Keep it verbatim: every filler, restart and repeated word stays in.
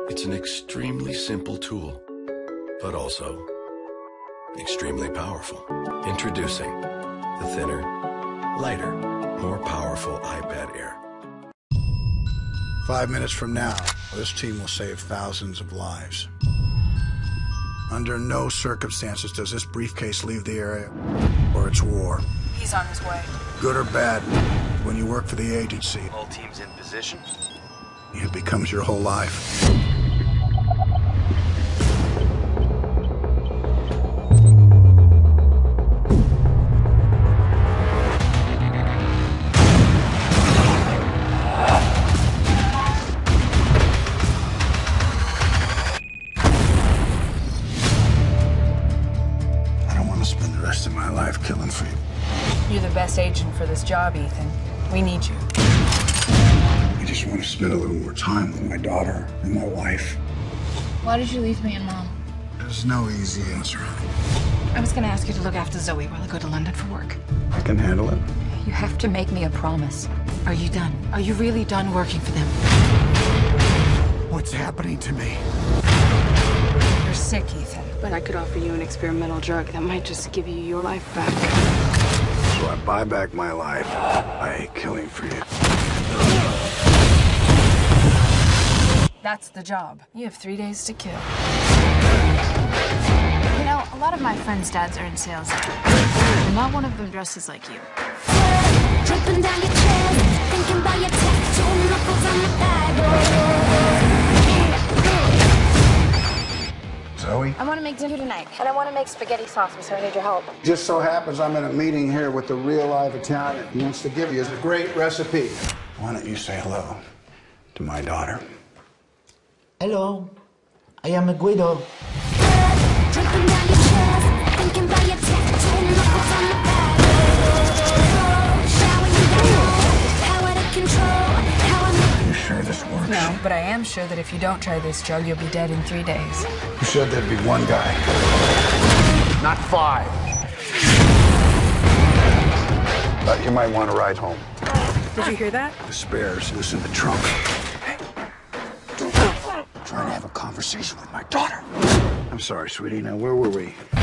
It's an extremely simple tool, but also extremely powerful. Introducing the thinner, lighter, more powerful iPad Air. Five minutes from now, this team will save thousands of lives. Under no circumstances does this briefcase leave the area, or it's war. He's on his way. Good or bad, when you work for the agency, all teams in position. It becomes your whole life. I don't want to spend the rest of my life killing for you. You're the best agent for this job, Ethan. We need you. I just want to spend a little more time with my daughter and my wife. Why did you leave me and Mom? There's no easy answer. I was gonna ask you to look after Zoe while I go to London for work. I can handle it. You have to make me a promise. Are you done? Are you really done working for them? What's happening to me? You're sick, Ethan. But I could offer you an experimental drug that might just give you your life back. So I buy back my life by killing for you. That's the job. You have three days to kill. You know, a lot of my friends' dads are in sales. And not one of them dresses like you. Dripping down your chest, thinking about your tattoo knuckles on the Bible. Zoe? I want to make dinner tonight, and I want to make spaghetti sauce, so I need your help. Just so happens I'm in a meeting here with the real live Italian. He wants to give you a great recipe. Why don't you say hello to my daughter? Hello, I am Guido. Dripping down your chest, thinking about your tattoo knuckles on the Bible. Showering you down, power to control, how I'm. Are you sure this works? No, but I am sure that if you don't try this drug, you'll be dead in three days. You said there'd be one guy. Not five. But you might want to ride home. Did you hear that? The spares loose in the trunk. Hey. I'm trying to have a conversation with my daughter. I'm sorry, sweetie. Now, where were we?